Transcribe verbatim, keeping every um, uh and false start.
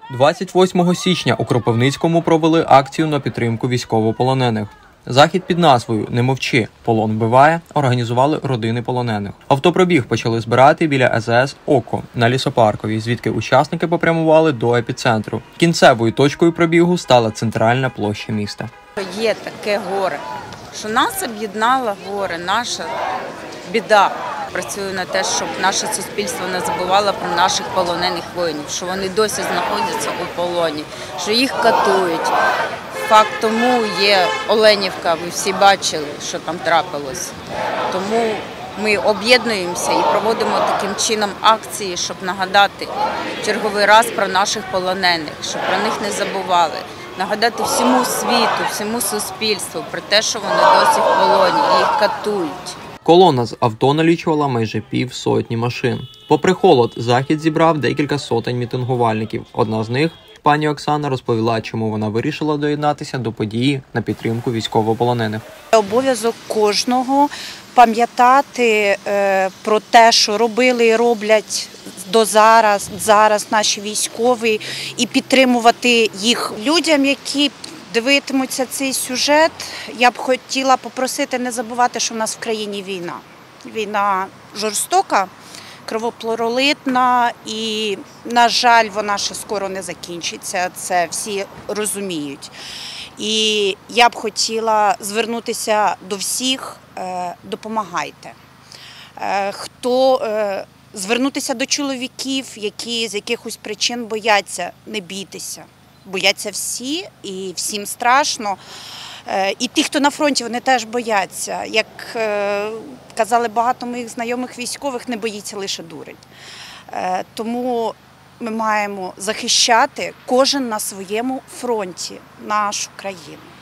двадцять восьмого січня у Кропивницькому провели акцію на підтримку військовополонених. Захід під назвою «Не мовчи, полон вбиває» організували родини полонених. Автопробіг почали збирати біля ес ес «Око» на Лісопарковій, звідки учасники попрямували до епіцентру. Кінцевою точкою пробігу стала центральна площа міста. Є таке горе, що нас об'єднало горе, наша біда. Працюю на те, щоб наше суспільство не забувало про наших полонених воїнів, що вони досі знаходяться у полоні, що їх катують. Факт тому є Оленівка, ви всі бачили, що там трапилось. Тому ми об'єднуємося і проводимо таким чином акції, щоб нагадати черговий раз про наших полонених, щоб про них не забували. Нагадати всьому світу, всьому суспільству про те, що вони досі в полоні і їх катують. Колона з авто налічувала майже пів сотні машин. Попри холод, захід зібрав декілька сотень мітингувальників. Одна з них, пані Оксана, розповіла, чому вона вирішила доєднатися до події на підтримку військовополонених. Обов'язок кожного пам'ятати е, про те, що робили і роблять до зараз, зараз наші військові, і підтримувати їх. Людям, які дивитимуться цей сюжет, я б хотіла попросити не забувати, що в нас в країні війна. Війна жорстока, кровопролитна і, на жаль, вона ще скоро не закінчиться, це всі розуміють. І я б хотіла звернутися до всіх, допомагайте. Хто звернутися до чоловіків, які з якихось причин бояться, не бійтеся. Бояться всі і всім страшно. І ті, хто на фронті, вони теж бояться. Як казали багато моїх знайомих військових, не боїться лише дурень. Тому ми маємо захищати кожен на своєму фронті нашу країну.